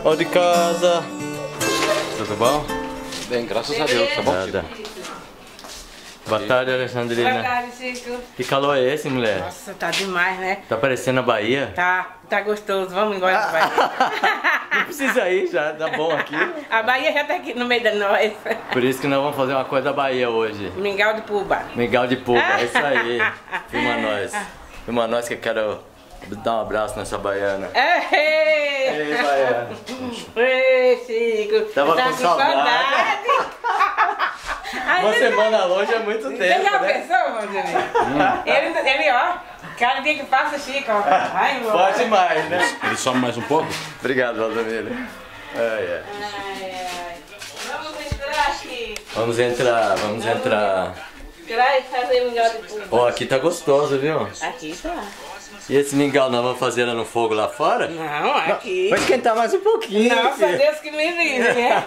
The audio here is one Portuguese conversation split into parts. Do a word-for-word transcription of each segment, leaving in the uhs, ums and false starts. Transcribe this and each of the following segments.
Ó de casa. Tudo bom? Bem, graças a Deus, tá bom? Nada. Boa tarde, Alexandrina. Boa tarde, Chico. Que calor é esse, mulher? Nossa, tá demais, né? Tá parecendo a Bahia? Tá, tá gostoso. Vamos embora pra Bahia. Não precisa ir, já tá bom aqui. A Bahia já tá aqui no meio da nós. Por isso que nós vamos fazer uma coisa da Bahia hoje. Mingau de Puba. Mingau de Puba, é isso aí. Filma nós. Filma nós que eu quero dar um abraço nessa baiana. Ei, Ei, baiana. Ei, Chico. Tava tá com saudade. Ai, Uma ele semana longe é muito Você tempo, já né? pensou, meu Deus? Ele, ele, ó, cada dia que passa, Chico, ó. Vai embora. Pode mais, né? Ele some mais um pouco? Obrigado, Valdomiro. Ai, ai. Ai, ai. Vamos entrar aqui. Vamos entrar, vamos entrar. Entrar e fazer mingau de Puba. Ó, aqui tá gostoso, viu? Aqui tá. E esse mingau nós vamos fazer lá no fogo lá fora? Não, aqui. Vai esquentar mais um pouquinho. Nossa, filho. Deus que me livre, né?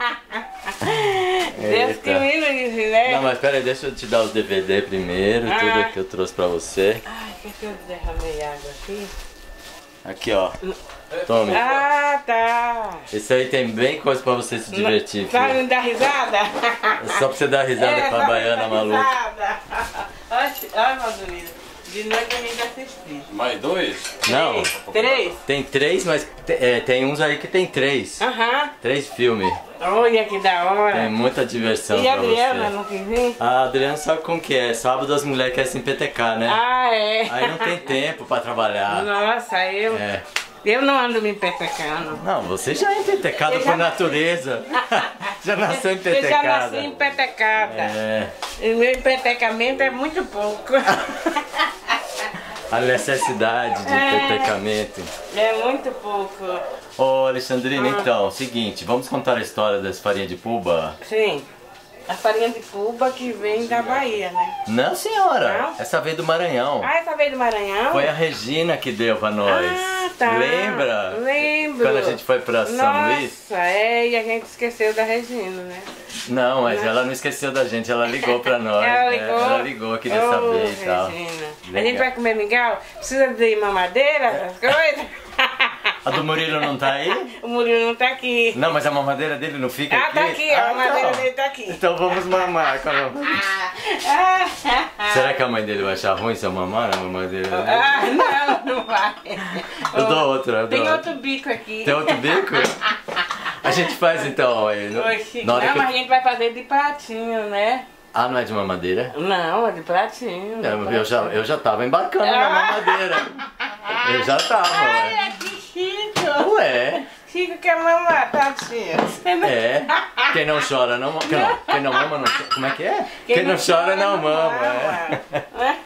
Deus que Eita. me livre, né? Não, mas pera aí, deixa eu te dar os D V D primeiro, Ah. tudo que eu trouxe pra você. Ai, que que eu derramei água aqui? Aqui, ó. Tome. Ah, tá. Esse aí tem bem coisa pra você se divertir, Sabe filho. me dar risada? É só pra você dar risada É, com a só baiana pra dar maluca. risada. Olha, olha, Valdemiro. De noite a gente assistiu. Mais dois? Não, Três? tem três, mas te- é, tem uns aí que tem três. Aham. Três filmes. Olha que da hora. Tem muita diversão E a pra Adriana você. não quis vir? A Adriana sabe como que é. Sábado as mulheres querem se empetecar, né? Ah, é. Aí não tem tempo pra trabalhar. Nossa, eu, É. eu não ando me empetecando. Não, você já é empetecada Eu por já- natureza. Já nasceu Eu já empetecada. nasci empetecada. É. E meu empetecamento é muito pouco. A necessidade de É. empetecamento. É muito pouco. Ô, Alexandrina, Ah. então, seguinte, vamos contar a história das farinhas de puba? Sim. A farinha de puba que vem da Bahia, né? Não, senhora. Não? Essa veio do Maranhão. Ah, essa veio do Maranhão? Foi a Regina que deu pra nós. Ah, tá. Lembra? Lembro. Quando a gente foi pra São Nossa, Luís? é, e a gente esqueceu da Regina, né? Não, mas ela não esqueceu da gente, ela ligou pra nós. Ela né? ligou? Ela ligou, queria Ô, saber e tal. Regina. A Legal. gente vai comer mingau? Precisa de mamadeira, essas coisas? A do Murilo não tá aí? O Murilo não tá aqui. Não, mas a mamadeira dele não fica Ah, aqui? tá aqui, ó, a mamadeira então. dele tá aqui. Então vamos mamar com a mamadeira. Ah, Será que a mãe dele vai achar ruim se eu mamar na mamadeira dele? ah, não, não vai. Eu dou outra, eu dou Tem outra. outro bico aqui. Tem outro bico? A gente faz então aí. no- Oi, Chico. na hora Não, que mas a eu... gente vai fazer de pratinho, né? Ah, não é de mamadeira? Não, é de pratinho. de Eu, eu, pratinho. já, eu já tava embarcando na mamadeira. Eu já tava, ué. Olha que Chico. Ué, Chico quer mamar, pratinho. é. Quem não chora não mama. Não, quem não mama não chora. Como é que é? Quem, não, chora não mama. É.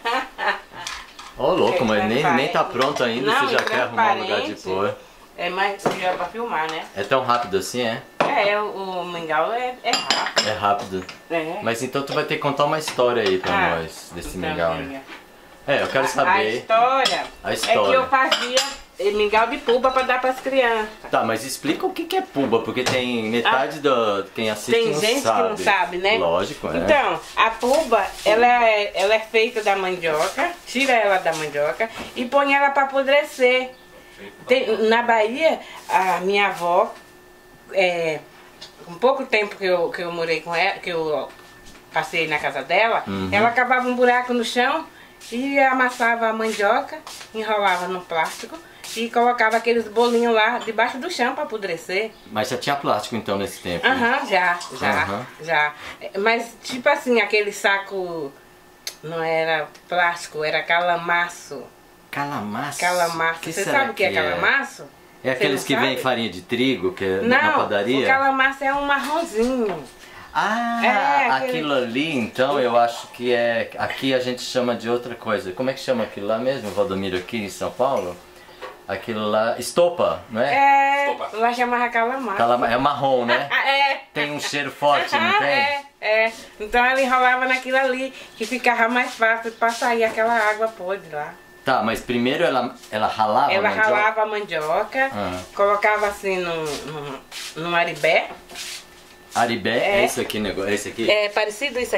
Ô louco, mas nem, nem tá pronto ainda, Não, você já e quer arrumar um lugar de transparente. pôr. É mais melhor pra filmar, né? É tão rápido assim, é? É, o, o mingau é, é rápido. É rápido. É. Mas então tu vai ter que contar uma história aí pra Ah, nós, desse então, mingau. amiga. Né? É, eu quero A saber. história, A é que história. eu fazia eh, mingau de puba pra dar pras crianças. Tá, mas explica o que que é puba, porque tem metade do quem assiste Tem não gente sabe. que não sabe, né? Lógico, é. Então, a puba, ela é, ela é feita da mandioca, tira ela da mandioca e põe ela pra apodrecer. Tem- na Bahia, a minha avó, é, com pouco tempo que eu, que eu morei com ela, que eu passei na casa dela, Uhum. ela cavava um buraco no chão e amassava a mandioca, enrolava no plástico e colocava aqueles bolinhos lá debaixo do chão para apodrecer. Mas já tinha plástico então nesse tempo. né? Aham, já, já, Aham. já. Mas tipo assim, aquele saco não era plástico, era calamaço. Calamaço. Calamaço. Que Você será sabe o que é calamaço? É aqueles Você que não vêm sabe? farinha de trigo, que é na Não, padaria? o calamaço é um marronzinho. Ah, É, aquele- aquilo ali, então eu acho que é. Aqui a gente chama de outra coisa. Como é que chama aquilo lá mesmo, Valdomiro, aqui em São Paulo? Aquilo lá. Estopa, não é? É, Estopa. lá chamava calamaço. Calama- É marrom, né? Ah, é. Tem um cheiro forte, não Ah, tem? É, é. Então ela enrolava naquilo ali, que ficava mais fácil pra sair aquela água podre lá. Tá, mas primeiro ela, ela ralava Ela a mandioca? ralava a mandioca, Ah. colocava assim num, num, num aribé. Aribé? É, É. esse aqui, negócio? É esse aqui? É parecido isso aqui.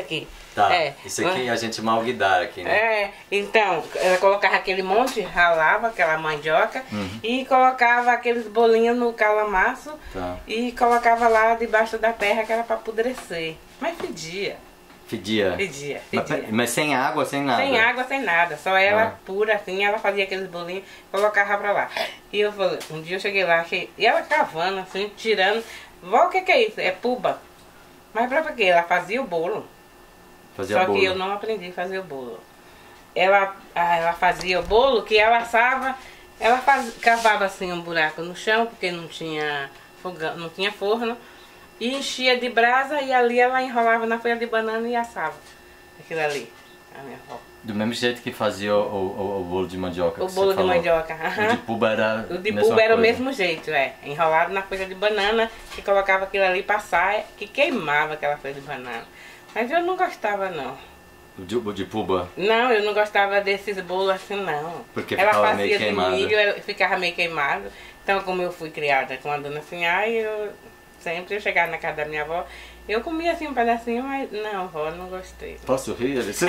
Tá, É. isso aqui a gente mal guidar aqui, né? É, então, ela colocava aquele monte, ralava aquela mandioca Uhum. e colocava aqueles bolinhos no calamaço Tá. e colocava lá debaixo da terra que era pra apodrecer. Mas fedia, Fedia. fedia, Mas, fedia. mas sem água, sem nada? Sem água, sem nada, só ela Ah. pura assim, ela fazia aqueles bolinhos, colocava pra lá. E eu falei, um dia eu cheguei lá, achei, e ela cavando assim, tirando, vó, o que que é isso? É puba. Mas pra quê? Ela fazia o bolo. Fazia Só bolo. que eu não aprendi a fazer o bolo. Ela, ah, ela fazia o bolo que ela assava, ela faz, cavava assim um buraco no chão, porque não tinha fogão, não tinha forno, e enchia de brasa e ali ela enrolava na folha de banana e assava aquilo ali, a minha avó. Do mesmo jeito que fazia o, o, o bolo de mandioca. O que bolo você de falou. mandioca, O aham. de puba era. O de a mesma buba era o coisa. mesmo jeito, é. Enrolado na folha de banana, que colocava aquilo ali pra assar, que queimava aquela folha de banana. Mas eu não gostava não. O de, o de puba. Não, eu não gostava desses bolos assim não. Porque ela ficava fazia meio de queimado. milho, ela ficava meio queimado. Então como eu fui criada com a dona Sinhá, eu sempre eu chegava na casa da minha avó, eu comia assim um pedacinho, mas não, avó, não gostei. Posso rir? Alice?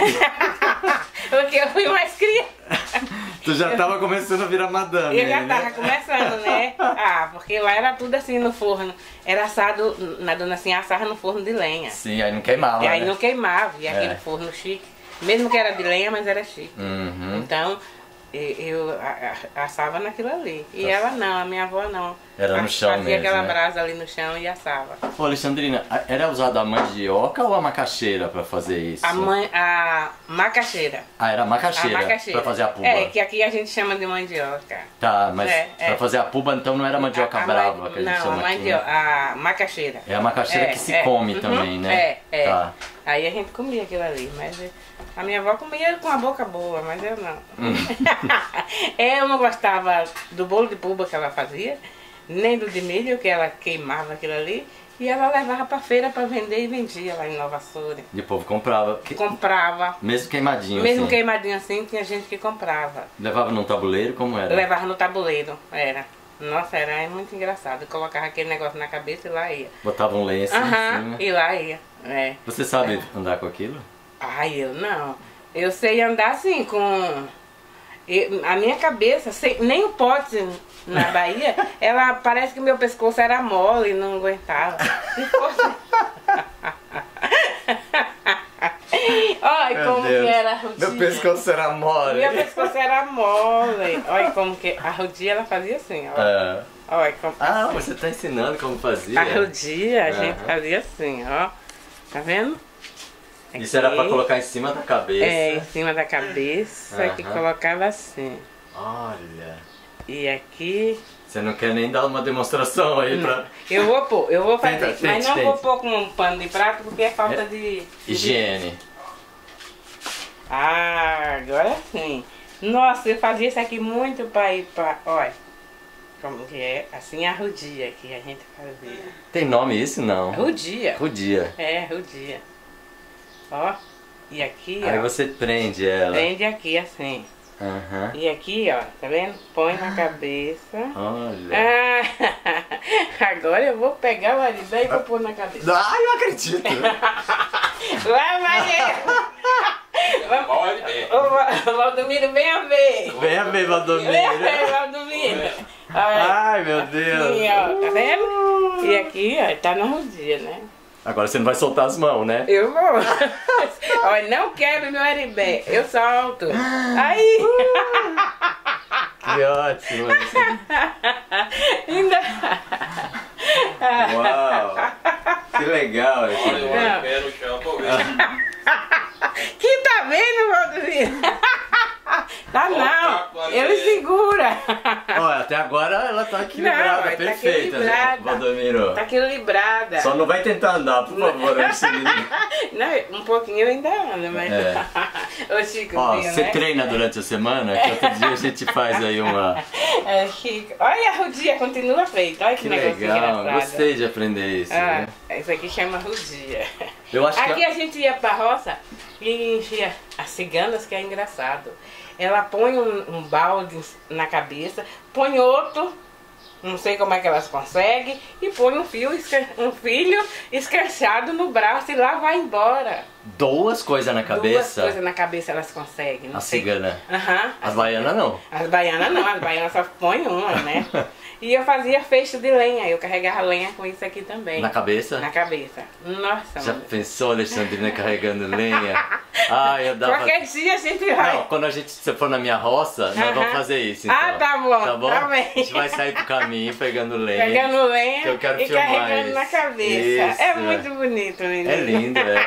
Porque eu fui mais criada. Tu já tava começando a virar madame. Eu já aí, tava né? começando, né? Ah, porque lá era tudo assim no forno. Era assado, na dona Sinhá assava no forno de lenha. Sim, aí não queimava. E aí né? não queimava, e aquele É. forno chique. Mesmo que era de lenha, mas era chique. Uhum. Então, e- eu a- a- assava naquilo ali. E Tá. ela não, a minha avó não. Era no A- chão Fazia mesmo, aquela né? brasa ali no chão e assava. Ô, Alexandrina, a- era usada a mandioca ou a macaxeira pra fazer isso? A, mãe, a macaxeira. Ah, era a A macaxeira, macaxeira. pra fazer a puba. É, que aqui a gente chama de mandioca. Tá, mas É, é. pra fazer a puba então não era mandioca A- a brava ma- que a gente não, chama a aqui, mandioca, né? a macaxeira. É a macaxeira que se come uhum, também, né? É, é. Tá. Aí a gente comia aquilo ali, mas a minha avó comia com a boca boa, mas eu não. Hum. Eu não gostava do bolo de puba que ela fazia, nem do de milho, que ela queimava aquilo ali, e ela levava pra feira pra vender e vendia lá em Nova Soura. E o povo comprava. Que- Comprava. Mesmo queimadinho, Mesmo assim. queimadinho assim, tinha gente que comprava. Levava num tabuleiro, como era? Levava no tabuleiro, era. Nossa, era muito engraçado. Colocava aquele negócio na cabeça e lá ia. Botava um lenço em Aham, cima. e lá ia. É. Você sabe andar com aquilo? Ai, eu não. Eu sei andar assim com... eu- a minha cabeça, sem, nem o pote na Bahia, ela parece que meu pescoço era mole e não aguentava. Se fosse... Olha Meu como Deus. que era a rodinha. Meu pescoço era mole. Meu pescoço era mole. Olha como que a rodinha ela fazia assim, ó. É. Olha como... Ah, você tá ensinando como fazia? A rodinha a gente Aham. fazia assim, ó. Tá vendo? Isso era pra Aqui. colocar em cima da cabeça. É, em cima da cabeça, que Aham. colocava assim. Olha. E aqui... Você não quer nem dar uma demonstração aí pra... Eu vou pôr, eu vou fazer, Tenta, mas tente, não tente. vou pôr com um pano de prato porque é falta É. de... Higiene. Ah, agora sim. Nossa, eu fazia isso aqui muito pra ir pra... Olha, como que é? Assim a rodia que a gente fazia. Tem nome isso? Não. Rodia. Rodia. É, rodia. Ó, e aqui, Aí ó, você prende ela. prende aqui assim. Aham. E aqui, ó, tá vendo? Põe na cabeça. Olha. Ah, agora eu vou pegar o aribé e vou pôr na cabeça. Ai, eu acredito. Vai, Maria! Pode ver. Ô, Va- Valdomiro, venha ver! Venha ver, Venha ver, Valdomiro. Valdomiro! Olha, Ai, meu Deus. aqui, ó, tá vendo? E aqui, ó, tá na rodia, né? Agora você não vai soltar as mãos, né? Eu vou. Olha, não quero meu aribé, eu solto. Aí! Que ótimo. Ainda. Uau. Que legal. esse Olha o jogo. Não. pé no chão, tô vendo. Que tá vendo, Valdomiro? Tá não, ele segura. Olha, até agora ela tá equilibrada, Não, tá perfeita, equilibrada. né, Valdomiro? Tá equilibrada. Só não vai tentar andar, por favor, Alexandre. Não, um pouquinho eu ainda ando, mas... É. Ô, Chico, Ó, viu, você né? treina durante a semana, que outro dia a gente faz aí uma... É, Chico. Olha, a rodia continua feita. Olha que, Que negócio legal, engraçado. gostei de aprender isso. Ah, né? isso aqui chama rodia. Eu acho Aqui que... a gente ia pra roça e enchia as ciganas, que é engraçado. Ela põe um, um balde na cabeça, põe outro, não sei como é que elas conseguem, e põe um, fio, esca- um filho escrachado no braço e lá vai embora. Duas coisas na cabeça? Duas coisas na cabeça elas conseguem. Não a sei. cigana? Aham. Uhum, as baianas não? As baianas não, as baianas só põem uma, né? E eu fazia fecho de lenha, eu carregava lenha com isso aqui também. Na cabeça? Na cabeça. Nossa, Já mano. pensou, Alexandrina, carregando lenha? Ah, eu dava... Qualquer dia a gente vai. Não, quando a gente se for na minha roça, nós Aham. vamos fazer isso, então. Ah, tá bom, Tá bom? tá bem. A gente vai sair pro caminho pegando lenha. Pegando lenha que eu quero e filmar carregando isso. na cabeça. Isso, é muito bonito, menino. É lindo, é.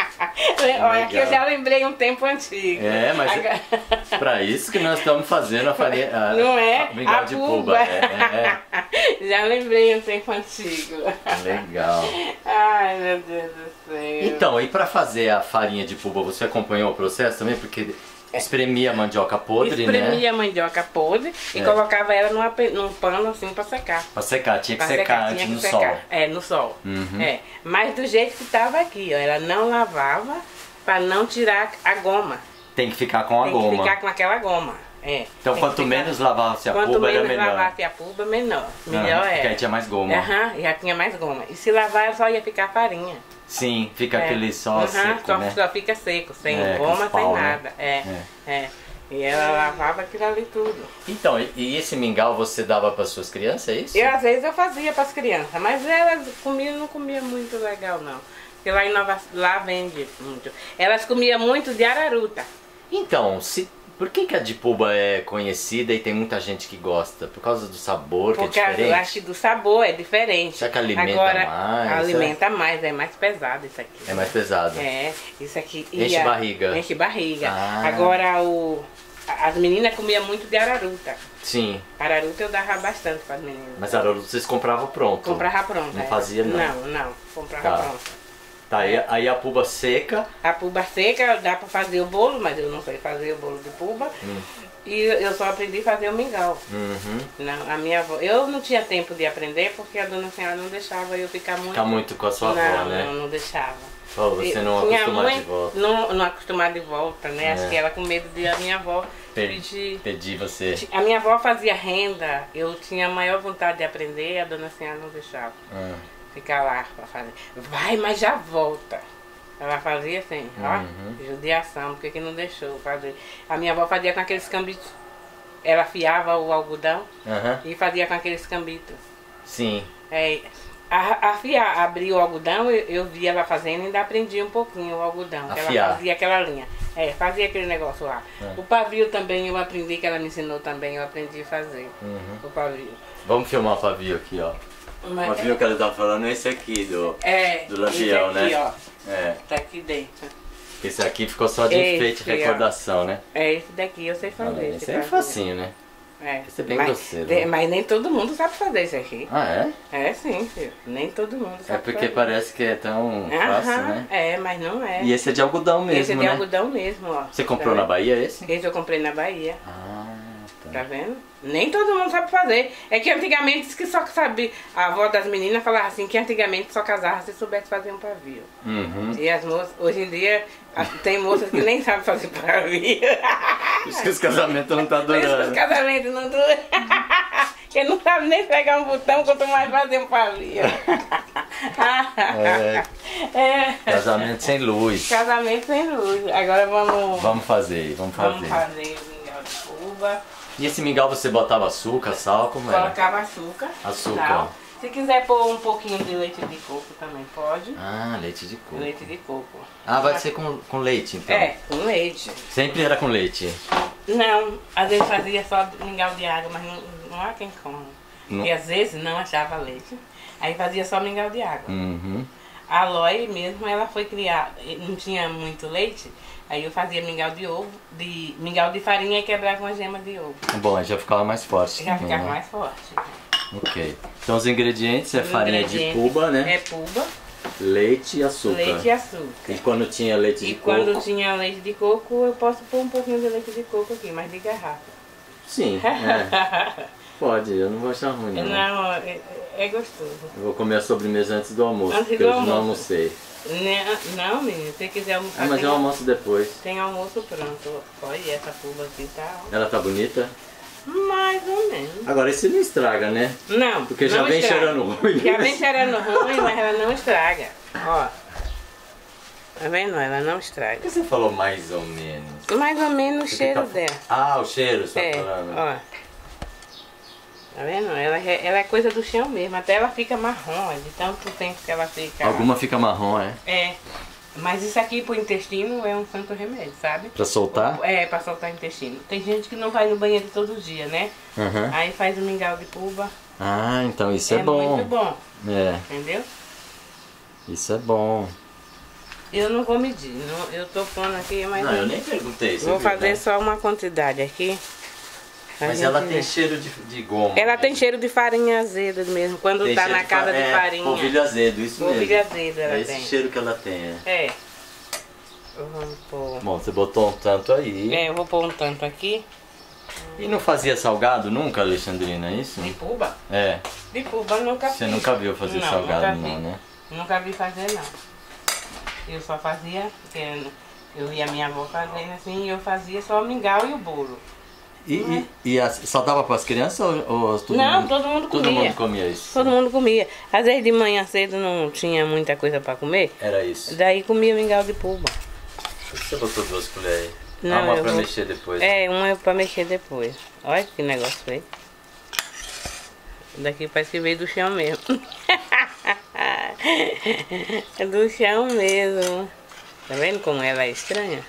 Olha, que eu já lembrei um tempo antigo. É, mas Agora... é pra isso que nós estamos fazendo a farinha. A, Não é? A mingau A de puba. puba. É, é. Já lembrei um tempo antigo. Legal. Ai, meu Deus do céu. Então, e pra fazer a farinha de puba, você acompanhou o processo também? Porque espremia a mandioca podre, Espremia né? Espremia a mandioca podre e É. colocava ela numa, pe- num pano assim pra secar. Pra secar, tinha que Pra secar, tinha antes que no secar. sol. É, no sol. Uhum. É. Mas do jeito que tava aqui, ó. Ela não lavava pra não tirar a goma. Tem que ficar com a Tem goma. que ficar com aquela goma. É. Então Tem quanto que ficar- menos lavasse a Quanto puba era menos melhor. lavasse a puba, menor. Melhor Ah, porque era. aí tinha mais goma. Aham, já tinha mais goma. E se lavar só ia ficar farinha. Sim, fica É. aquele só Aham, seco, só, né? só fica seco, sem É, goma, aqueles pau, sem né? nada. É, é. E ela lavava aquilo ali tudo. Então, e- e esse mingau você dava para suas crianças, é isso? Eu, às vezes, eu fazia para as crianças, mas elas comiam, não comia muito legal, não. Porque lá em Nova lá vende muito. Elas comiam muito de araruta. Então, se, por que, que a de puba é conhecida e tem muita gente que gosta? Por causa do sabor, Porque que é diferente? eu acho que do sabor é diferente. Será que alimenta Agora, mais, alimenta mais, é mais pesado isso aqui. É mais pesado. É, isso aqui. Enche ia- barriga. Enche barriga. Ah. Agora o. As meninas comiam muito de araruta. Sim, Araruta eu dava bastante para as meninas. mas a araruta vocês compravam pronto. Comprava pronta. Não é. fazia, não? Não, não. Comprava Tá. pronta. Tá, aí, aí a puba seca. A puba seca dá para fazer o bolo, mas eu não sei fazer o bolo de puba. Hum. E eu só aprendi a fazer o mingau. Uhum. Não, a minha avó. Eu não tinha tempo de aprender porque a dona senhora não deixava eu ficar muito. Ficar muito com a sua não, avó, né? Não, não deixava. Pô, você não Minha acostumar mãe de volta. Não, não acostumar de volta, né? É. Acho que ela com medo de a minha avó Per- pedir. Pedi você. A minha avó fazia renda, eu tinha a maior vontade de aprender, a dona senhora não deixava. Ah. Ficar lá pra fazer. Vai, mas já volta. Ela fazia assim, ó, Uhum. judiação, porque que não deixou fazer. A minha avó fazia com aqueles cambitos. Ela afiava o algodão Aham. e fazia com aqueles cambitos. Sim. É, a- afiar, abrir o algodão, eu, eu via ela fazendo e ainda aprendi um pouquinho o algodão. Que Afiar. ela fazia aquela linha. É, fazia aquele negócio lá. É. O pavio também eu aprendi, que ela me ensinou também, eu aprendi a fazer. Uhum. O pavio. Vamos filmar o pavio aqui, ó. O Mas, pavio que ela tá falando é esse aqui, do, é, do lampião, esse aqui, né? ó, É. tá aqui dentro. Esse aqui ficou só de Esse, enfeite e ó. recordação, né? É esse daqui, eu sei fazer. Ah, esse esse é pavio. facinho, né? É. Esse é bem mas, grosseiro, de- né? mas nem todo mundo sabe fazer isso aqui. Ah, é? É sim, filho. Nem todo mundo sabe É porque fazer. parece que é tão fácil, Aham, né? é, mas não é. E esse é de algodão mesmo, esse é de né? algodão mesmo, ó. Você comprou Tá na Bahia esse? vendo? Esse eu comprei na Bahia. Ah, Tá tá. vendo? Nem todo mundo sabe fazer. É que antigamente diz que só sabia. A avó das meninas falava assim que antigamente só casava se soubesse fazer um pavio. Uhum. E as moças, hoje em dia, a- tem moças que nem sabem fazer pavio. Por isso que os casamentos não tá Por isso que os durando. casamentos não duram. Que não sabe nem pegar um botão, quanto mais fazer um pavio. É, É. casamento sem luz. Casamento sem luz. Agora vamos, Vamos fazer, vamos vamos fazer. fazer o mingau de puba. E esse mingau você botava açúcar, sal, como era? Colocava açúcar. Açúcar. sal. Se quiser pôr um pouquinho de leite de coco também pode. Ah, leite de coco. Leite de coco. Ah, vai ser com, com leite então? É, com leite. Sempre era com leite? Não, às vezes fazia só mingau de água, mas não, não há quem coma. Não. E às vezes não achava leite. Aí fazia só mingau de água. Uhum. A Loi mesmo, ela foi criar, não tinha muito leite, aí eu fazia mingau de ovo, de mingau de farinha e quebrar com a gema de ovo. Bom, aí já ficava mais forte. Já também, ficava né? mais forte. Ok. Então os ingredientes é Os farinha de ingredientes puba, né? É puba, Leite e açúcar. leite e açúcar. E quando tinha leite E de quando coco? tinha leite de coco, eu posso pôr um pouquinho de leite de coco aqui, mas de garrafa. Sim, é. Pode, eu não vou achar ruim não. Não, é, é gostoso. Eu vou comer a sobremesa antes do almoço, Antes porque do hoje não almoço. almocei. Né? Não, menino, se quiser almoçar, Ah, mas tem, eu almoço depois. tem almoço pronto. Olha, essa puba aqui tá Ela tá bonita? mais ou menos. Agora esse não estraga, né? Não, Porque já não vem estraga. cheirando ruim. Já vem cheirando ruim, mas ela não estraga. Ó. Tá vendo? Ela não estraga. Por que você falou mais ou menos? Mais ou menos o Você cheiro fica- dela. Ah, o cheiro, você É, tá falando. ó. Tá vendo? Ela, é- ela é coisa do chão mesmo. Até ela fica marrom, ó, de tanto tempo que ela fica. Alguma fica marrom, é? É. Mas isso aqui pro intestino é um santo remédio, sabe? Pra soltar? É, pra soltar o intestino. Tem gente que não vai no banheiro todo dia, né? Aham. Aí faz o mingau de puba. Ah, então isso é, é bom. muito bom, É, entendeu? isso é bom. Eu não vou medir, não, eu tô pondo aqui, mas Não, eu nem perguntei. você vou viu, fazer né? só uma quantidade aqui. pra Mas gente ela ver. tem cheiro de, de goma. Ela tem cheiro de farinha azeda mesmo, quando Tem tá cheiro na de casa fa- de é, farinha. polvilho azedo, isso mesmo. Polvilho azedo ela É esse tem. cheiro que ela tem, é. É. Vamos pôr. Bom, você botou um tanto aí. É, eu vou pôr um tanto aqui. E não fazia salgado nunca, Alexandrina, é isso? De puba? É. De puba eu nunca Você fiz. nunca viu fazer Não, salgado nunca vi. não, né? Nunca vi fazer não. Eu só fazia, porque eu via minha avó fazendo assim, e eu fazia só o mingau e o bolo. E, e, e as- só dava para as crianças ou, ou todo Não, mundo? todo mundo Todo comia. mundo comia isso? Todo mundo comia. Às vezes de manhã cedo não tinha muita coisa pra comer, Era isso. daí comia mingau de puba. Por que você botou duas colheres aí? Não, ah, uma eu pra vou- mexer depois. É, uma é pra mexer depois. Olha que negócio feio. Daqui parece que veio do chão mesmo. É do chão mesmo. Tá vendo como ela é estranha?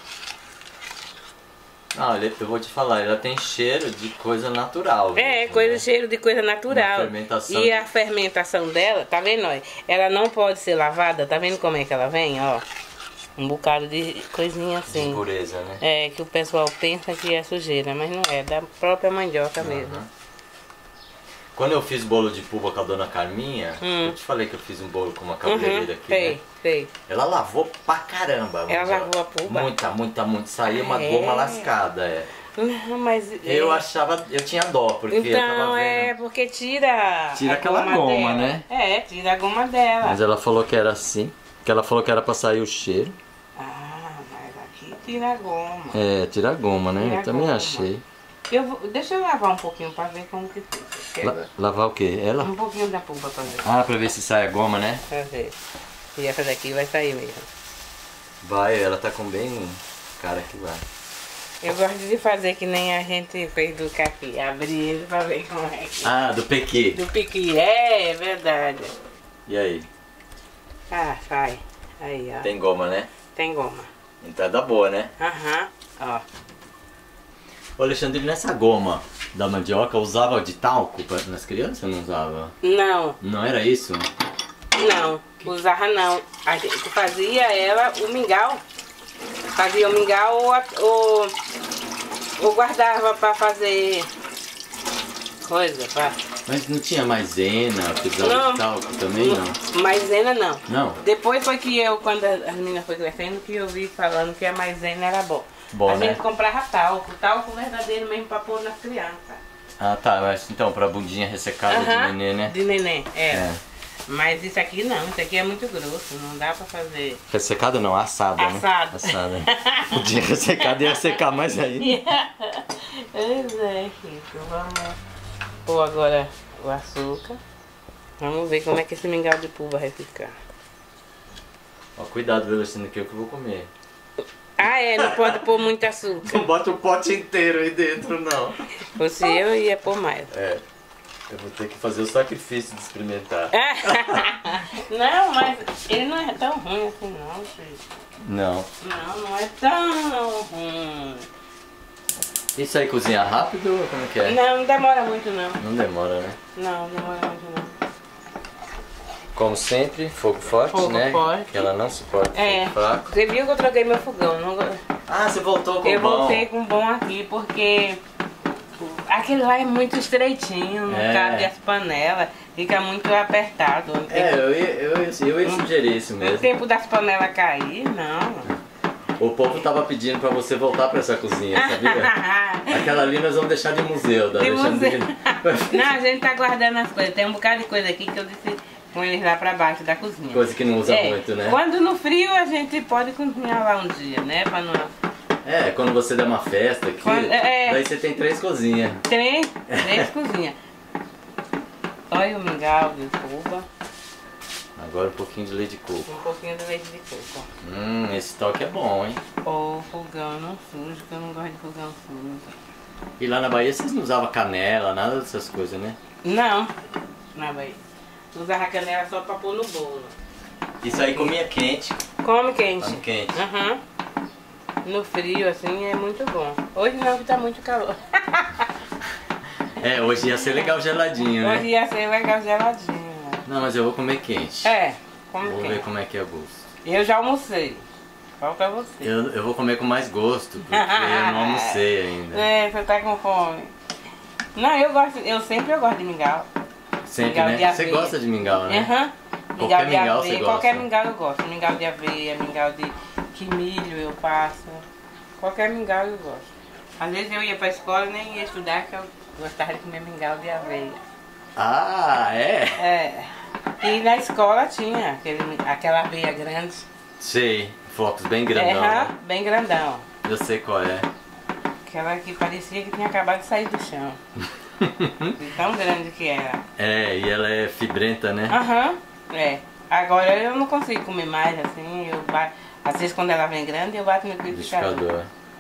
Não, ele- eu vou te falar, ela tem cheiro de coisa natural. É, mesmo, coisa, né? cheiro de coisa natural. Uma fermentação E de- a fermentação dela, tá vendo? Ó? Ela não pode ser lavada, tá vendo como é que ela vem? Ó, um bocado de coisinha De assim. impureza, né? É, que o pessoal pensa que é sujeira, mas não é, da própria mandioca mesmo. Aham. Quando eu fiz bolo de puba com a dona Carminha, Hum. eu te falei que eu fiz um bolo com uma Uhum, cabeleireira aqui, sei, né? sei. Ela lavou pra caramba. Ela mas, lavou ó, a puba? Muita, muita, muito. Saía uma É. goma lascada, é. Não, mas... Eu é, achava, eu tinha dó, porque eu tava Então, vendo. é porque tira... Tira a aquela goma, dela. né? É, tira a goma dela. Mas ela falou que era assim, que ela falou que era pra sair o cheiro. Ah, mas aqui tira a goma. É, tira a goma, né? Tira a eu também goma. achei. Eu vou, deixa eu lavar um pouquinho pra ver como que fica. La- lavar o quê? Ela? Um pouquinho da puba pra ver. Ah, pra ver se sai a goma, né? Pra ver. E essa daqui vai sair mesmo. Vai, ela tá com bem cara que vai. Eu gosto de fazer que nem a gente fez do caqui. Abrir ele pra ver como é que... Ah, do pequi. Do piqui. É, é verdade. E aí? Ah, sai. Aí, ó. Tem, Tem goma, né? goma. Então dá boa, né? Aham. Ó. Ô Alexandre, nessa goma da mandioca, usava de talco pra, nas crianças ou não usava? Não, Não era isso? não. Usava não. A gente fazia ela, o mingau. Fazia o mingau ou, a- ou, ou guardava pra fazer coisa. Pra... Mas não tinha maisena, precisava Não. de talco também, não? Maisena não. Não? Depois foi que eu, quando as meninas foi crescendo, que eu vi falando que a maisena era bom. Bom, a né? gente comprava talco, talco verdadeiro mesmo pra pôr nas crianças. Ah, tá, mas então, pra bundinha ressecada Aham, de nenê, né? De neném, é. É. Mas isso aqui não, isso aqui é muito grosso, não dá pra fazer. Ressecada não, assada, Assado. né? Assada. Bundinha ressecada ia secar mais aí. Pois é, Chico, vamos pôr agora o açúcar. Vamos ver como é que esse mingau de puba vai ficar. Ó, cuidado, viu, Alexandre, que eu que vou comer. Ah, é, não pode pôr muito açúcar. Não bota o pote inteiro aí dentro, não. Fosse eu, ia pôr mais. É. Eu vou ter que fazer o sacrifício de experimentar. Não, mas ele não é tão ruim assim não, filho. Não. Não, não é tão ruim. Isso aí cozinha rápido ou como é que é? Não, não demora muito não. Não demora, né? Não, não demora muito não. Como sempre, fogo forte, Fogo né? forte. Que ela não suporta É, fogo fraco. você viu que eu troquei meu fogão. Não... Ah, você voltou com Eu o bom. voltei com bom aqui porque aquele lá é muito estreitinho, não É. cabe as panelas, fica muito apertado. No É, tempo, eu ia, eu, ia, eu ia sugerir isso no mesmo. tempo das panelas cair, não. O povo tava pedindo pra você voltar pra essa cozinha, sabia? Aquela ali nós vamos deixar de museu da De Alexandrina. Não, a gente tá guardando as coisas. Tem um bocado de coisa aqui que eu disse com eles lá pra baixo da cozinha. Coisa que não usa É, muito, né? Quando no frio a gente pode cozinhar lá um dia, né? Pra não... É, quando você der uma festa aqui, Quando- é. daí você tem três cozinhas. Três, três cozinhas. Olha o mingau de puba. Agora um pouquinho de leite de coco. Um pouquinho de leite de coco. Hum, esse toque é bom, hein? Ou fogão não sujo, que eu não gosto de fogão sujo. E lá na Bahia vocês não usavam canela, nada dessas coisas, né? Não, na Bahia. Usava canela só pra pôr no bolo. Isso aí comia quente. Come quente. Come quente. Uhum. No frio, assim, é muito bom. Hoje não, que tá muito calor. É, hoje ia ser legal geladinho, né? Hoje ia ser legal geladinho. Não, mas eu vou comer quente. É, come Vou quente. ver como é que é o gosto. Eu já almocei. Falta você. Eu, eu vou comer com mais gosto, porque eu não almocei ainda. É, você tá com fome. Não, eu gosto, eu sempre eu gosto de mingau. Sempre, Mingau de né? Você aveia. gosta de mingau, né? Aham. Qualquer de mingau aveia, você Qualquer gosta? mingau eu gosto. Mingau de aveia, mingau de que milho eu faço. Qualquer mingau eu gosto. Às vezes eu ia pra escola e nem ia estudar, que eu gostava de comer mingau de aveia. Ah, é? É. E na escola tinha aquele, aquela aveia grande. Sei, flocos bem grandão, Aham, né? bem grandão. Eu sei qual é. Aquela que parecia que tinha acabado de sair do chão. De tão grande que era. É, e ela é fibrenta, né? Aham, é. Agora eu não consigo comer mais assim, eu bato, às vezes quando ela vem grande eu bato no liquidificador. Liquidificador.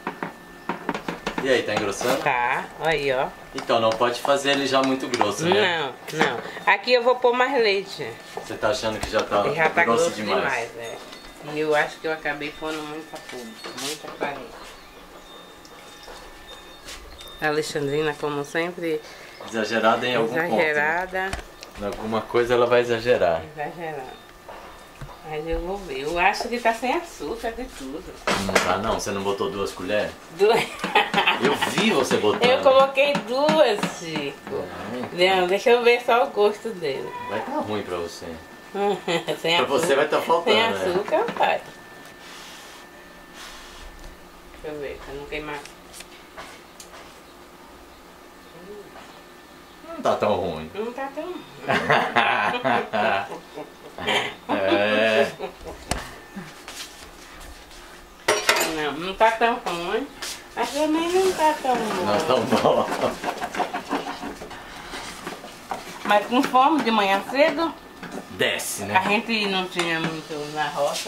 E aí, tá engrossando? Tá, aí ó. Então, não pode fazer ele já muito grosso, né? Não, não. Aqui eu vou pôr mais leite. Você tá achando que já tá, Já tá grosso, grosso demais? demais, é. E eu acho que eu acabei pondo muita pulpa, muita farinha. A Alexandrina, como sempre, Exagerada em algum ponto. Né? exagerada. Em alguma coisa ela vai exagerar. Exagerada. Mas eu vou ver. Eu acho que tá sem açúcar de tudo. Não tá não? Você não botou duas colheres? Duas. Eu vi você botando. Eu coloquei duas, Chico. Não, deixa eu ver só o gosto dele. Vai estar ruim pra você. Sem Pra você vai estar faltando, Sem né? açúcar, vai. Deixa eu ver, pra não queimar. Não tá tão ruim. Não tá tão. É. Não, não tá tão ruim. Mas também não tá tão bom. Não tão bom. Mas com fome de manhã cedo, Desce, a né? gente não tinha muito na roça.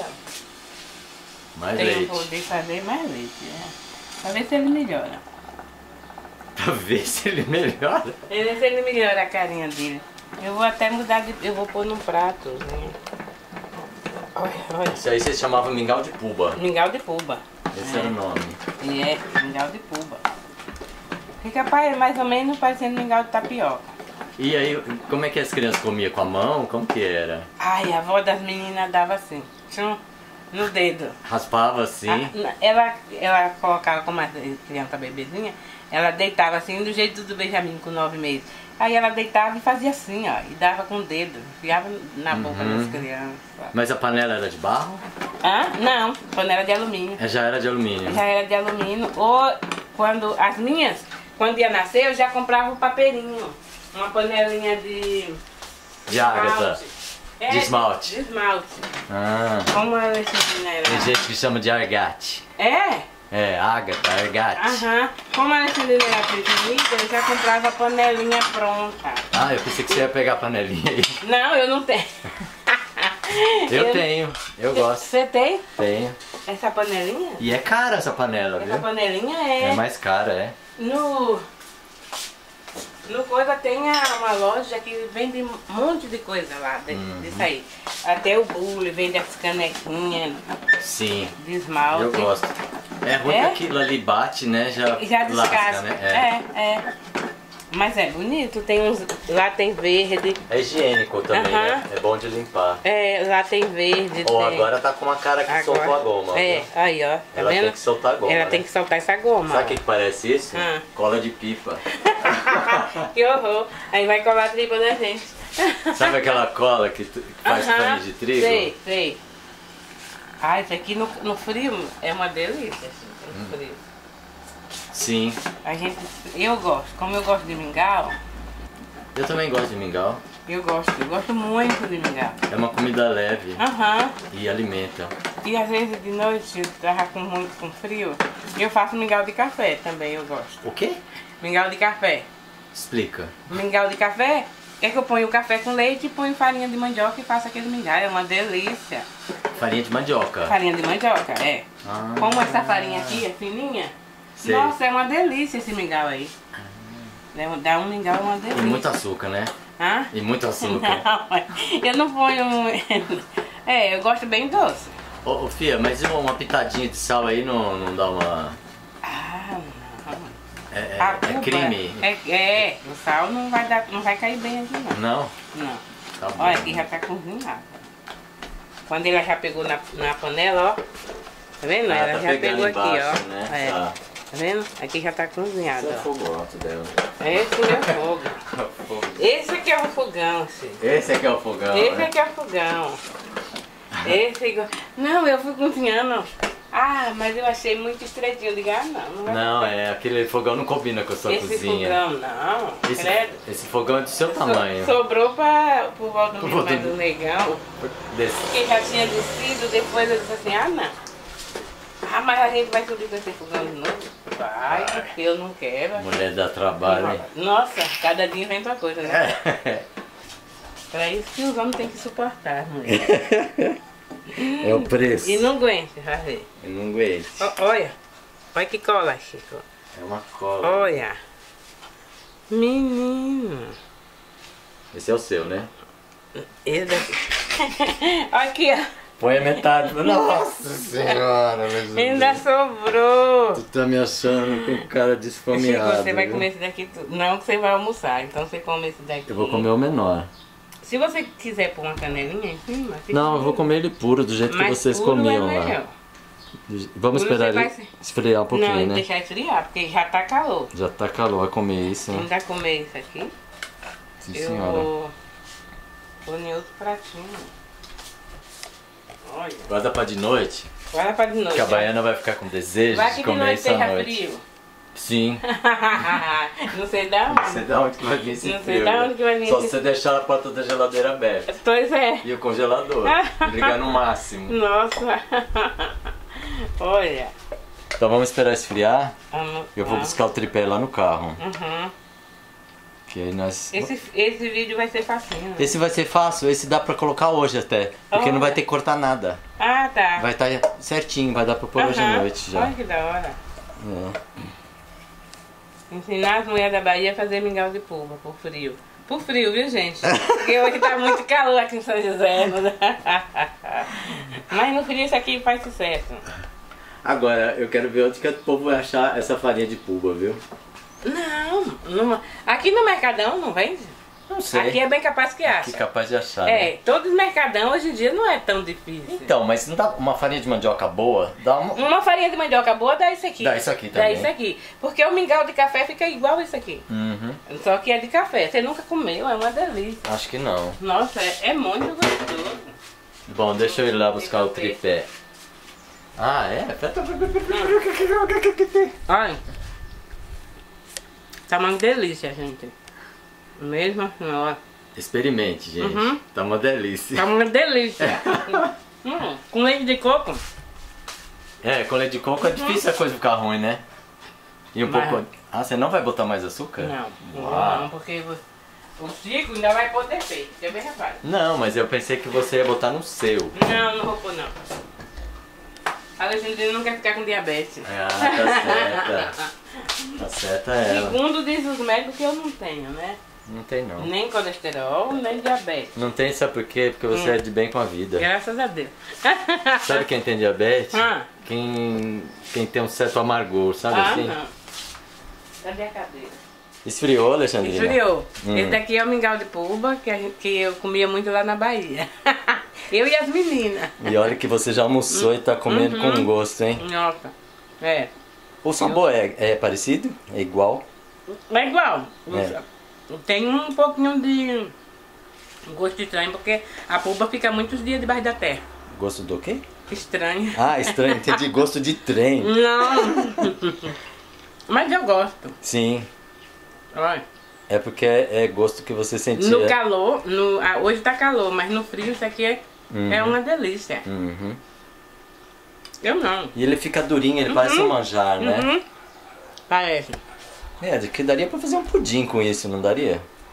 Mais Tem leite. que poder fazer mais leite, né? Pra ver se ele melhora. Pra ver se ele melhora. Pra ver se ele melhora a carinha dele. Eu vou até mudar de. Eu vou pôr num prato. Né? Olha, olha. Isso aí você chamava mingau de puba. Mingau de puba. Esse é. era o nome. E é, mingau de puba. Fica mais ou menos parecendo mingau de tapioca. E aí, como é que as crianças comiam? Com a mão? Como que era? Ai, a avó das meninas dava assim, tchum, no dedo. Raspava assim? A- ela, ela colocava, como a criança bebezinha, ela deitava assim, do jeito do Benjamin com nove meses. Aí ela deitava e fazia assim, ó, e dava com o dedo, enfiava na boca Uhum. das crianças. Mas a panela era de barro? Ah, não, panela de alumínio. É, já era de alumínio. Já era de alumínio. Ou quando as minhas, quando ia nascer, eu já comprava um papeirinho. Uma panelinha de... De ágata. É, De esmalte. De esmalte. Ah, Como a Alexandrina era? tem gente que chama de argate. É? É, ágata, argate. Aham. Como a Alexandrina era pequenita, eu já comprava a panelinha pronta. Ah, eu pensei que você ia pegar a panelinha aí. Não, eu não tenho. Eu tenho, eu gosto. Você tem Tenho. essa panelinha? E é cara essa panela, Essa viu? panelinha é... É mais cara, é. No... No coisa tem a- uma loja que vende um monte de coisa lá, de, Uhum. disso aí. Até o bule, vende as canequinhas Sim, de esmalte. eu gosto. É ruim É? que aquilo ali bate, né? Já, Já lasca, descasca. né? É, é. Mas é bonito, tem uns. Lá tem verde. É. É higiênico também, né? Aham. É bom de limpar. É, lá tem verde. Ou tem... agora tá com uma cara que Agora- soltou a goma. É, viu? aí ó, tá Ela vendo? tem que soltar a goma. Ela né? tem que soltar essa goma. Sabe o ó. que, que parece isso? Ah. Cola de pipa. Que horror. Aí vai colar a tripa da gente. Sabe aquela cola que tu- que faz Aham, pano de trigo? Sei, sei. Ah, isso aqui no, no frio é uma delícia, assim, no Hum. frio. Sim. A gente, eu gosto, como eu gosto de mingau, Eu também gosto de mingau. eu gosto, eu gosto muito de mingau. É uma comida leve Aham. e alimenta. E às vezes de noite, eu tava com muito com frio, eu faço mingau de café também, eu gosto. O quê? Mingau de café. Explica. Mingau de café É que eu ponho café com leite e ponho farinha de mandioca e faço aquele mingau. É uma delícia. Farinha de mandioca? Farinha de mandioca, é. Ah. Como essa farinha aqui é fininha. Sei. Nossa, é uma delícia esse mingau aí. Ah. Dá um mingau, é uma delícia. E muito açúcar, né? Hã? E muito açúcar. Não, eu não ponho... É, eu gosto bem doce. Ô, ô Fia, mas uma pitadinha de sal aí não, não dá uma... Ah, não. É, é, é crime? É, é, o sal não vai, dar, não vai cair bem aqui não. Não? Não. Tá bom. Olha, aqui já tá cozinhado. Quando ela já pegou na, na panela, ó. Tá vendo? Ah, ela tá já pegou embaixo, aqui, ó. Né? É. Tá. Tá vendo? Aqui já tá cozinhado. Esse é ó. o fogo alto dela. Esse é o fogo. Esse aqui é o fogão, filho. Esse aqui é o fogão, Esse né? aqui é o fogão. Esse é igual... Não, eu fui cozinhando. Ah, mas eu achei muito estreitinho. Eu digo, ah, não, não vai Não, ficar. é, aquele fogão não combina com a sua Esse cozinha. fogão, não. Esse, Credo. esse fogão é do seu So- tamanho. Sobrou pra, pro volta Pro do volta mais do- do negão. Desse. Porque já tinha descido, depois eu disse assim, ah não. Ah, mas a gente vai subir com esse fogão de novo? Vai, porque eu não quero. Mulher dá trabalho, hein? Nossa, cada dia vem outra coisa, né? É. Pra isso que os homens têm que suportar, mulher. É o preço. E não aguenta fazer. Eu não aguento. Ó, olha, olha que cola, Chico. É uma cola. Olha. Menino. Esse é o seu, né? Esse daqui. Aqui, ó. Põe a metade. Nossa senhora, meu Ainda sobrou. Tu tá me achando com cara Chico, desfomeado. você vai viu? comer esse daqui tudo. Não que você vai almoçar, então você come esse daqui. Eu vou comer o menor. Se você quiser pôr uma canelinha em cima, fica Não, eu bem. vou comer ele puro, do jeito que Mas vocês puro comiam é lá. melhor. Vamos Puro esperar você ele vai- esfriar um pouquinho, Não, né? deixar esfriar, porque já tá calor. Já tá calor, vai comer isso, né? Ainda comer isso aqui, Sim, eu senhora. vou pôr em outro pratinho. Olha, Guarda pra de noite, guarda pra de noite. que a baiana vai ficar com desejo Vai de que de comer noite isso à esteja noite. frio. Sim. Não sei da onde. Não sei da onde que vai vir esse Não sei frio. da né? onde que vai vir Só esse- se você deixar a porta da geladeira aberta. Pois é. E o congelador. Ligar no máximo. Nossa. Olha. Então vamos esperar esfriar. Vamos- Eu vou vamos. buscar o tripé lá no carro. Uhum. Que aí nós... Esse, esse vídeo vai ser facinho. Né? Esse vai ser fácil, esse dá pra colocar hoje até. Porque Olha. não vai ter que cortar nada. Ah, tá. Vai estar certinho, vai dar pra pôr hoje à Aham. noite já. Olha que da hora. É. Ensinar as mulheres da Bahia a fazer mingau de polva por frio. Por frio, viu, gente? Porque hoje tá muito calor aqui em São José. Mas no frio isso aqui faz sucesso. Agora, eu quero ver onde que o povo vai achar essa farinha de pulba, viu? Não, não, aqui no Mercadão não vende. Não sei. Aqui é bem capaz que acha. Que capaz de achar, né? É, todos os Mercadão hoje em dia não é tão difícil. Então, mas se não dá uma farinha de mandioca boa, dá uma... Uma farinha de mandioca boa dá isso aqui. Dá isso aqui Dá também. isso aqui. Porque o mingau de café fica igual isso aqui. Uhum. Só que é de café. Você nunca comeu, é uma delícia. Acho que não. Nossa, é, é muito gostoso. Bom, deixa eu ir lá buscar o tripé. Ah, é? Olha. Tá uma delícia, gente. Mesmo assim, ó. Experimente, gente. Uhum. Tá uma delícia. Tá uma delícia. hum, com leite de coco. É, com leite de coco é difícil a coisa ficar ruim, né? E um Vai. pouco... Ah, você não vai botar mais açúcar? Não, Uau. não, porque o o Chico ainda vai pôr defeito. Quer ver, rapaz? Não, mas eu pensei que você ia botar no seu. Não, não vou pôr, não. A Alexandrina não quer ficar com diabetes. Ah, tá certa. Tá certa ela. Segundo diz os médicos que eu não tenho, né? Não tem não. Nem colesterol, nem diabetes. Não tem, sabe por quê? Porque você Hum. é de bem com a vida. Graças a Deus. Sabe quem tem diabetes? Ah. Quem, quem tem um certo amargor, sabe Ah, assim? não. Cadê a cadeira? Esfriou, Alexandrina? Esfriou. Hum. Esse daqui é o mingau de pulba, que, a gente, que eu comia muito lá na Bahia. Eu e as meninas. E olha que você já almoçou e tá comendo Uhum. com gosto, hein? Nossa. É. O sabor é, é parecido? É igual? É igual. É. Tem um pouquinho de gosto estranho, porque a pulpa fica muitos dias debaixo da terra. Gosto do quê? Estranho. Ah, estranho. Entendi. Gosto de trem. Não. Mas eu gosto. Sim. Olha. É porque é, é gosto que você sentia. No calor, no, ah, hoje tá calor, mas no frio isso aqui é, Uhum. é uma delícia. Uhum. Eu não. E ele fica durinho, ele parece um manjar, né? Uhum. Parece. É, de que daria pra fazer um pudim com isso, não daria?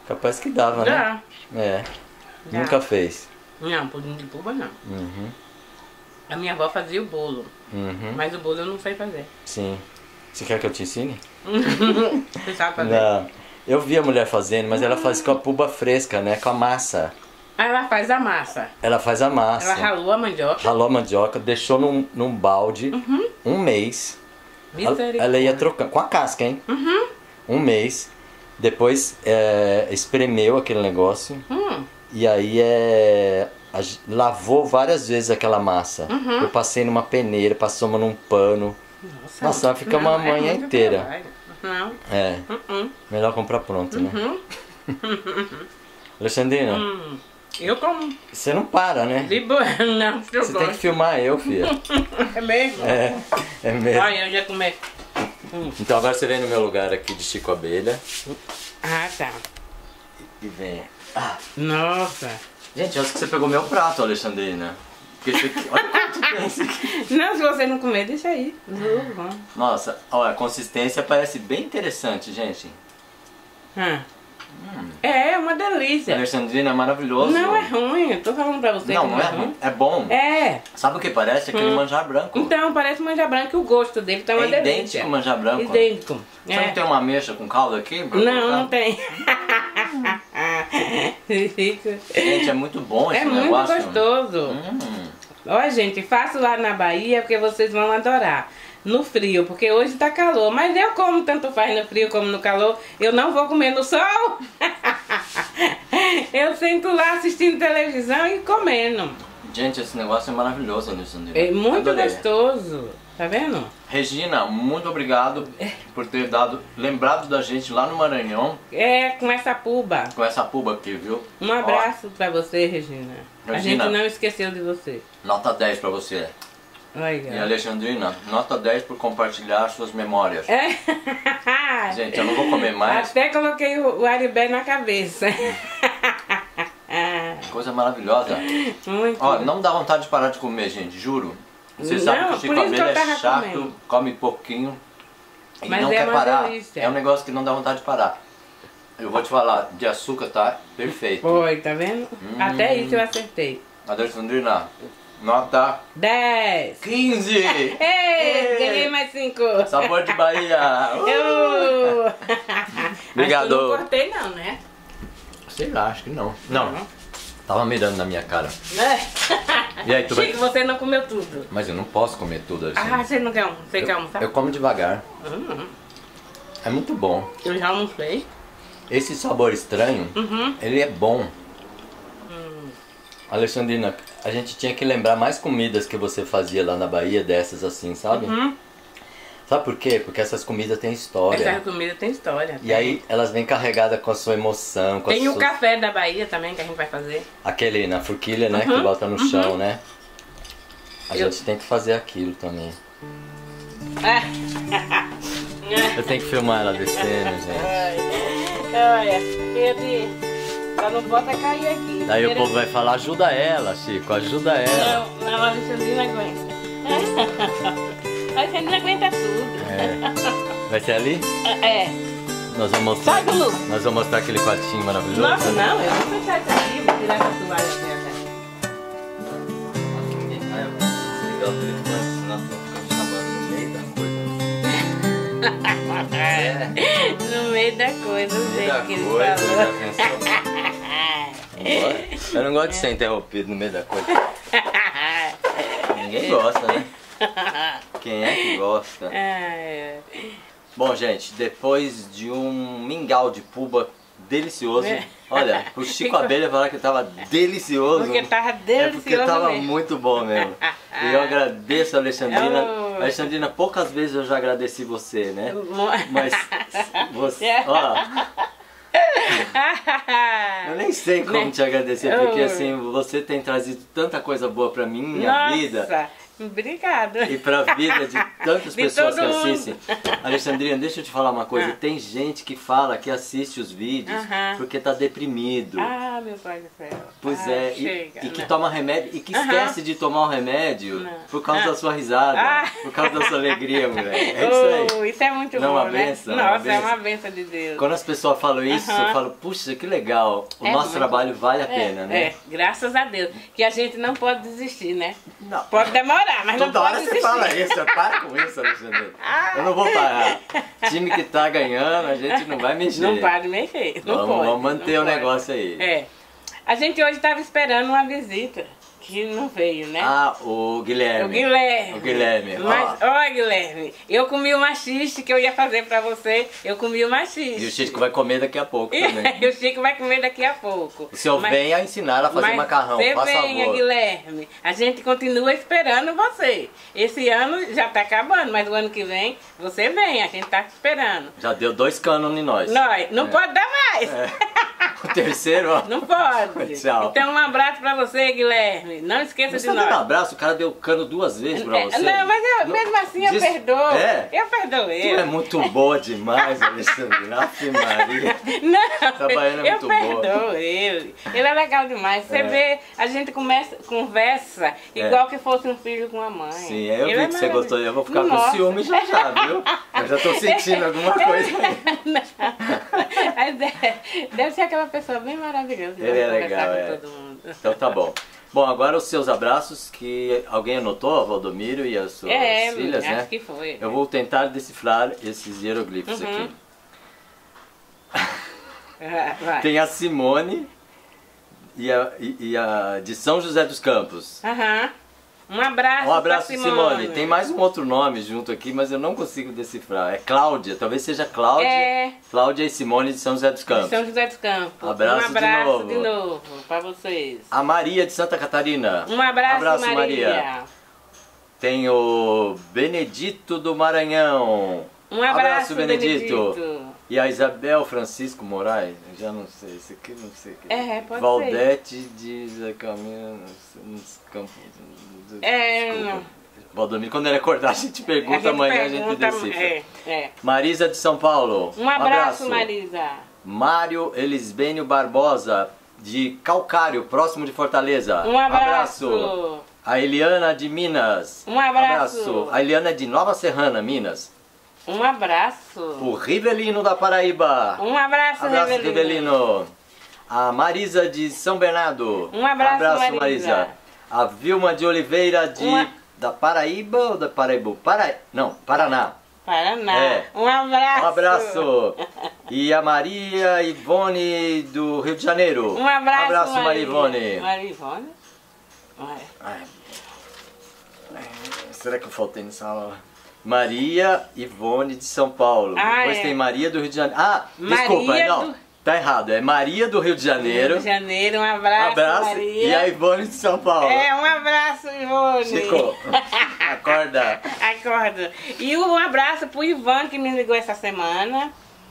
Capaz que dava, né? Dá. É. Dá. Nunca fez. Não, pudim de puba não. Uhum. A minha avó fazia o bolo, Uhum. mas o bolo eu não sei fazer. Sim. Você quer que eu te ensine? Você sabe fazer? Não. Eu vi a mulher fazendo, mas ela faz com a puba fresca, né? Com a massa. Aí ela faz a massa. Ela faz a massa. Ela ralou a mandioca. Ralou a mandioca, deixou num, num balde Uhum. um mês. Ela, Misericórdia. ela ia trocando, com a casca, hein? Uhum. Um mês. Depois é, espremeu aquele negócio. Hum. E aí é, a g- lavou várias vezes aquela massa. Uhum. Eu passei numa peneira, passamos num pano. Nossa, Nossa, fica uma não, é manhã muito inteira. trabalho. Não. É, Uhum. melhor comprar pronto, né? Uhum. Alexandrina, Hum. Eu como. você não para, né? De boa. Não, eu Você tem que gosto. filmar eu, filha. É mesmo? É, é mesmo. Olha, eu já comi. Hum. Então agora você vem no meu lugar aqui de Chico Abelha Ah, tá. e vem. Ah, Nossa. gente, eu acho que você pegou meu prato, Alexandrina. Porque isso aqui, olha quanto tem isso aqui. Não, se você não comer, deixa aí. Uhum. Nossa, olha, a consistência parece bem interessante, gente. Ah. É, é uma delícia. Alexandrina é maravilhoso. Não é ruim, eu tô falando pra você Não, que não é ruim. É bom. É. Sabe o que parece? Aquele manjar branco. Então, parece manjar branco e o gosto dele tá uma É delícia. idêntico ao manjar branco. Idêntico. Você É. não tem uma mexa com caldo aqui? pra Não, colocar? não tem. Gente, é muito bom esse É muito negócio. gostoso. Hum. Olha, gente, faço lá na Bahia porque vocês vão adorar. No frio, porque hoje tá calor. Mas eu como tanto faz no frio como no calor. Eu não vou comer no sol. Eu sento lá assistindo televisão e comendo. Gente, esse negócio é maravilhoso, Alexandrina. É muito Adorei. gostoso. Tá vendo? Regina, muito obrigado por ter dado, lembrado da gente lá no Maranhão É, com essa puba. com essa puba aqui, viu? Um abraço pra você, Regina. A Regina. gente não esqueceu de você. Nota dez pra você. E Olha. Alexandrina, nota dez por compartilhar suas memórias. É. Gente, eu não vou comer mais. Até coloquei o, o aribé na cabeça. Coisa maravilhosa. Muito. Ó, não dá vontade de parar de comer, gente, juro. Você Não, sabe que o Chico por isso que eu Abelha é tava chato, comendo. come pouquinho e Mas não é quer uma parar. delícia. É um negócio que não dá vontade de parar. Eu vou te falar, de açúcar tá perfeito. Foi, tá vendo? Hum. Até isso eu acertei. Alexandrina, nota dez. quinze! Ei, ganhei mais cinco. Sabor de Bahia! Uh! Eu... Obrigado. Acho que eu não cortei não, né? Sei lá, acho que não. Não, tava mirando na minha cara. É. E aí, tu vai... Chico, você não comeu tudo. Mas eu não posso comer tudo, Ah, Alexandre. você não quer um? Você quer eu, almoçar? eu como devagar. Hum, É muito bom. eu já almocei. Esse sabor estranho, Uhum. ele é bom. Hum. Alexandrina, a gente tinha que lembrar mais comidas que você fazia lá na Bahia, dessas assim, sabe? Uhum. Sabe por quê? Porque essas comidas têm história. Essa comida tem história. E aí elas vêm carregadas com a sua emoção, com a Tem o sua... café da Bahia também que a gente vai fazer. Aquele na forquilha, né? Uhum, Que bota no chão, né? A Eu- gente tem que fazer aquilo também. Ah. Eu tenho que filmar ela descendo, gente. Olha, Pedro, só não bota cair aqui. Daí o povo vai falar, ajuda ela, Chico, ajuda ela. Não, não, a Alexandrina aguenta. A Alexandrina aguenta tudo. É. Vai ser ali? É. Nós vamos mostrar. Sai, Lu. Nós vamos mostrar aquele quartinho maravilhoso. Nossa, não, eu vou fechar isso aqui, vou tirar essa toalha dela. Ah, eu vou desligar o telefone, senão eu vou ficar chamando no meio da coisa. É. No meio da coisa, do No meio jeito da que ele coisa, falou. já pensou? Bora. Eu não gosto de ser interrompido no meio da coisa. Ninguém gosta, né? Quem é que gosta? Ai, Bom, gente, depois de um mingau de puba delicioso, É. olha, o Chico Abelha falar que tava delicioso. Porque tava É delicioso porque tava mesmo. muito bom mesmo. E eu agradeço a Alexandrina. Oh. Alexandrina, poucas vezes eu já agradeci você, né? Mo- Mas você, ó, eu nem sei como Né? te agradecer, porque Oh. assim, você tem trazido tanta coisa boa pra mim, minha Nossa, vida. Obrigada. E para a vida de tantas De pessoas que todo mundo. assistem. Alexandrina, deixa eu te falar uma coisa. Ah. Tem gente que fala que assiste os vídeos Aham. porque tá deprimido. Ah, meu pai do céu. Pois ah, é, chega. e, e que Não. toma remédio e que Aham. esquece de tomar o remédio Não. por causa Ah. da sua risada, Ah. por causa da sua alegria, mulher. É isso aí. Oh, isso é muito Não é bom, uma né? benção, é uma Nossa, é benção. uma benção de Deus. Quando as pessoas falam isso, Aham. eu falo, puxa, que legal. O É nosso muito- trabalho vale a É, pena, né? É, graças a Deus. Que a gente não pode desistir, né? Não. Pode demorar, mas não Toda pode hora desistir. você fala isso, para com isso, Alexandre. Eu não vou parar. Time que tá ganhando, a gente não vai mexer. Não pode mexer, não vamos, pode. vamos manter não o pode. negócio aí. É. A gente hoje estava esperando uma visita, que não veio, né? Ah, o Guilherme. O Guilherme. O Guilherme. Mas, Ó, ó, Guilherme, eu comi uma xiste que eu ia fazer pra você, eu comi uma xiste. e o Chico vai comer daqui a pouco também. E o Chico vai comer daqui a pouco. O senhor Mas- vem a ensinar a fazer mas macarrão, você faz venha, favor. Guilherme. A gente continua esperando você. Esse ano já tá acabando, mas o ano que vem você vem, a gente tá esperando. Já deu dois canos em nós. Nós, não É. pode dar mais. É. O terceiro, ó. Não pode. Tchau. Então um abraço pra você, Guilherme. Não esqueça Você de tá dando nós. abraço, o cara deu cano duas vezes pra É, você. não, mas eu, Não- mesmo assim eu Diz- perdoo. É? Eu perdoo Tu ele. é muito boa demais, Alexandre. Ave Maria. Não, Trabalhando é eu muito boa. perdoo ele. Ele é legal demais. Você É. vê, a gente começa, conversa igual que fosse um filho com a mãe. Sim, aí eu Ele vi é que você gostou. Eu vou ficar Nossa. com ciúme já já, viu? Eu já tô sentindo alguma coisa aí. Não. Mas deve, deve ser aquela pessoa bem maravilhosa. Ele é pra legal, conversar é. com todo mundo. Então tá bom. Bom, agora os seus abraços, que alguém anotou, a Valdomiro e as suas É, filhas, acho né? que foi. Eu vou tentar decifrar esses hieroglifos Uhum. aqui. Ah, vai. Tem a Simone e a, e, e a de São José dos Campos. Aham. Um abraço, Um abraço, pra Simone. Tem mais um outro nome junto aqui, mas eu não consigo decifrar. É Cláudia, talvez seja Cláudia. É. Cláudia e Simone de São José dos Campos. São José dos Campos. Abraço um abraço de novo. de novo pra vocês. A Maria de Santa Catarina. Um abraço, Maria. Tem o Benedito do Maranhão. Um abraço, Benedito. Benedito. E a Isabel Francisco Moraes, eu já não sei, esse aqui não sei. É, pode Valdete de Zacamina, nos campos. É, Desculpa. não. Valdomiro, quando ele acordar a gente pergunta, A gente amanhã pergunta, a gente decifra. é, é. Marisa de São Paulo. Um abraço, Marisa. Mário Elisbênio Barbosa, de Calcário, próximo de Fortaleza. Um abraço. A Eliana de Minas. Um abraço. A Eliana de Nova Serrana, Minas. Um abraço. O Rivelino da Paraíba. Um abraço, Abraço, Rivelino. Rivelino. A Marisa de São Bernardo. Um abraço, Marisa. A Vilma de Oliveira de Uma- da Paraíba ou da Paraíba? Para... Não, Paraná. Paraná. É. Um abraço. Um abraço. E a Maria Ivone do Rio de Janeiro. Um abraço, abraço, Maria Maria Ivone. Maria Ivone? Vai. Ai. Ai, será que eu faltei nessa aula? Maria Ivone de São Paulo. Ah, Depois é. tem Maria do Rio de Janeiro. Ah, Maria desculpa, não. do- Tá errado. É Maria do Rio de Janeiro. Rio de Janeiro, um abraço, abraço. Maria. E a Ivone de São Paulo. É, um abraço, Ivone. Chico, acorda. Acorda. E um abraço pro Ivan que me ligou essa semana.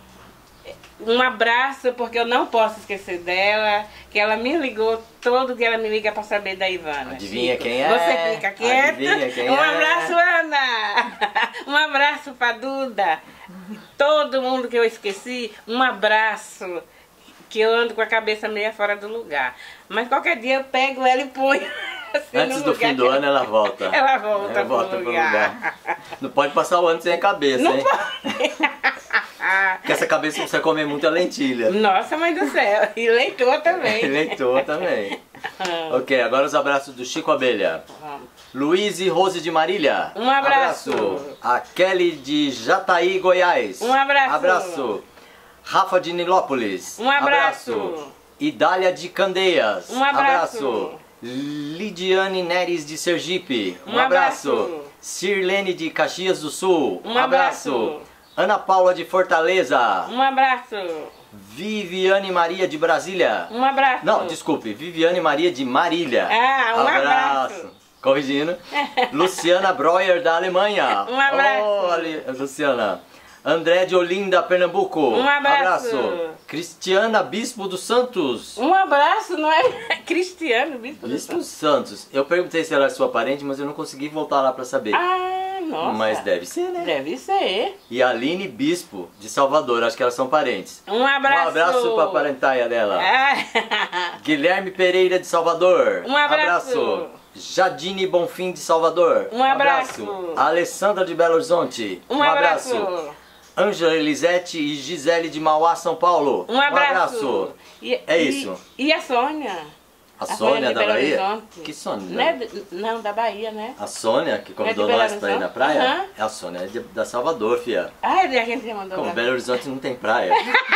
Um abraço, porque eu não posso esquecer dela, que ela me ligou, todo dia ela me liga pra saber da Ivana. Adivinha Chico. quem é? Você fica quieta. Adivinha quem um é? abraço, Ana. Um abraço pra Duda. Todo mundo que eu esqueci, um abraço. Que eu ando com a cabeça meio fora do lugar. Mas qualquer dia eu pego ela e ponho. assim, Antes no do lugar fim do que- ano ela volta. Ela volta, Ela volta pro pro lugar. lugar. Não pode passar o ano sem a cabeça, Não hein? pode. Porque essa cabeça precisa comer muita lentilha. Nossa, mãe do céu. E leitor também. Eleitor também. Ok, agora os abraços do Chico Abelha. Vamos. Luiz e Rose de Marília. Um abraço. A Kelly de Jataí, Goiás. Um abraço. Abraço. Rafa de Nilópolis. Um abraço. Idália de Candeias. Um abraço. Lidiane Neres de Sergipe. Um, Um abraço. abraço. Sirlene de Caxias do Sul. Um abraço. Ana Paula de Fortaleza. Um abraço. Viviane Maria de Brasília. Um abraço. Não, desculpe, Viviane Maria de Marília. Ah, um abraço. Corrigindo. Luciana Breuer da Alemanha. Um abraço. Oh, Ale- Luciana. André de Olinda, Pernambuco. Um abraço. abraço. Cristiana Bispo dos Santos. Um abraço, não é? Cristiano Bispo dos Bispo dos Santos. Eu perguntei se ela é sua parente, mas eu não consegui voltar lá pra saber. Ah, nossa. Mas deve ser, né? Deve ser. E a Aline Bispo, de Salvador, acho que elas são parentes. Um abraço. Um abraço pra parentaia dela. Ah. Guilherme Pereira, de Salvador. Um abraço. Jadine Bonfim, de Salvador. Um abraço. Alessandra de Belo Horizonte. Um abraço. Ângela Elisete e Gisele de Mauá, São Paulo. Um abraço. Um abraço. E, É e, isso. E a Sônia? A Sônia de da Belo Bahia? Horizonte. Que Sônia? Não, é de- não, da Bahia, né? A Sônia, que convidou É de Belo nós pra ir na Horizonte? praia? Aham. É a Sônia, é de, da Salvador, fia. Ah, a gente já mandou Como pra- Belo Horizonte não tem praia.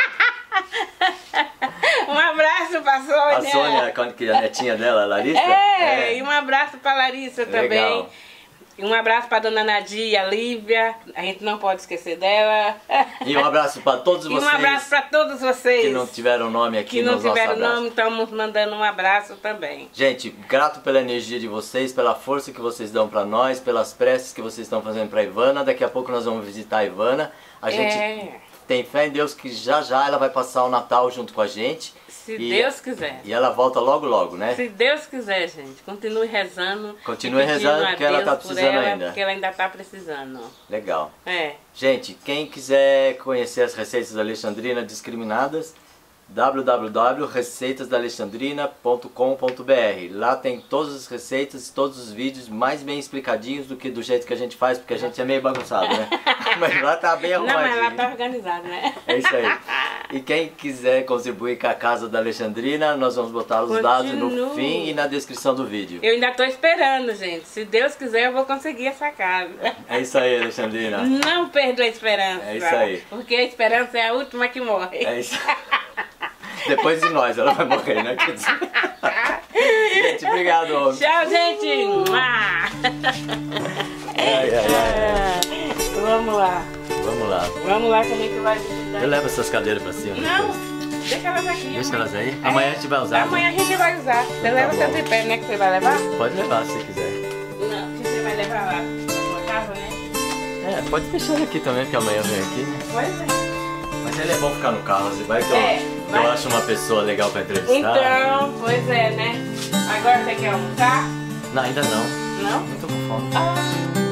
Um abraço pra Sônia. A Sônia, quando que a netinha dela, a Larissa? É, e um abraço pra Larissa Legal. também. E um abraço pra dona Nadia, Lívia. A gente não pode esquecer dela. E um abraço pra todos E vocês um abraço pra todos vocês que não tiveram nome aqui que não nos nossos tiveram abraços. nome, estamos mandando um abraço também. Gente, grato pela energia de vocês, pela força que vocês dão pra nós, pelas preces que vocês estão fazendo pra Ivana. Daqui a pouco nós vamos visitar a Ivana. A gente É. tem fé em Deus que já já ela vai passar o Natal junto com a gente. Se E- Deus quiser. E ela volta logo logo, né? Se Deus quiser, gente, continue rezando. Continue e pedindo rezando, a porque ela Deus tá por precisando ela, ainda. Porque ela ainda tá precisando. Legal. É. Gente, quem quiser conhecer as receitas da Alexandrina discriminadas, w w w ponto receitas da alexandrina ponto com ponto b r. Lá tem todas as receitas, todos os vídeos mais bem explicadinhos do que do jeito que a gente faz, porque a gente é meio bagunçado, né? Mas lá tá bem Não, arrumadinho. mas lá tá organizado, né? É isso aí. E quem quiser contribuir com a casa da Alexandrina, nós vamos botar os dados no Continua. fim e na descrição do vídeo. Eu ainda tô esperando, gente. Se Deus quiser, eu vou conseguir essa casa. É isso aí, Alexandrina. Não perda a esperança. É isso aí. Porque a esperança é a última que morre. É isso. Depois de nós, ela vai morrer, né? Quer dizer... Gente, obrigado, homem. Tchau, gente. Mua. Ai, ai, ai. Vamos lá. Vamos lá. Vamos lá que a gente vai visitar. Eu levo essas cadeiras pra cima. Não, depois. deixa elas aqui. Deixa amanhã. elas aí. É. Amanhã a gente vai usar. Amanhã né? a gente vai usar. Você leva bom. seu tripé, né? Que você vai levar? Pode levar se você quiser. Não, que você vai levar lá na sua casa, né? É, pode deixar ele aqui também, porque amanhã eu venho aqui, né? Pois é. Mas ele é bom ficar no carro, você vai que eu, É, que vai. eu acho uma pessoa legal pra entrevistar. Então, pois é, né? Agora você quer almoçar? Não, ainda não. Não? Não tô com fome. Ah.